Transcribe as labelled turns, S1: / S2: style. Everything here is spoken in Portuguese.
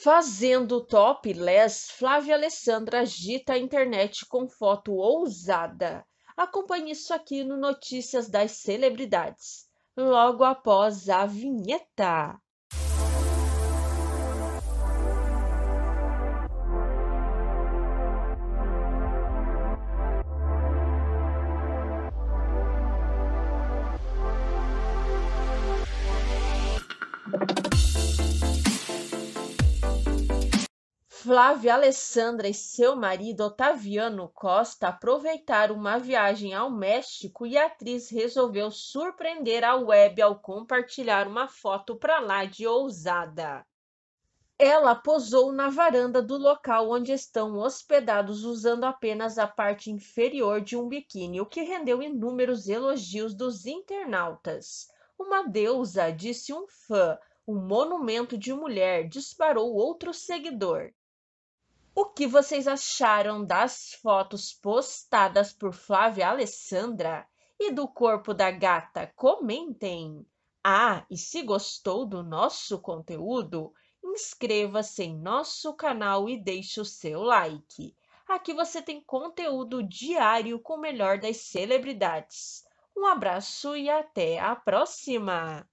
S1: Fazendo topless, Flávia Alessandra agita a internet com foto ousada. Acompanhe isso aqui no Notícias das Celebridades, logo após a vinheta. Flávia Alessandra e seu marido Otaviano Costa aproveitaram uma viagem ao México e a atriz resolveu surpreender a web ao compartilhar uma foto pra lá de ousada. Ela posou na varanda do local onde estão hospedados usando apenas a parte inferior de um biquíni, o que rendeu inúmeros elogios dos internautas. Uma deusa, disse um fã, um monumento de mulher, disparou outro seguidor. O que vocês acharam das fotos postadas por Flávia Alessandra e do corpo da gata? Comentem! Ah, e se gostou do nosso conteúdo, inscreva-se em nosso canal e deixe o seu like. Aqui você tem conteúdo diário com o melhor das celebridades. Um abraço e até a próxima!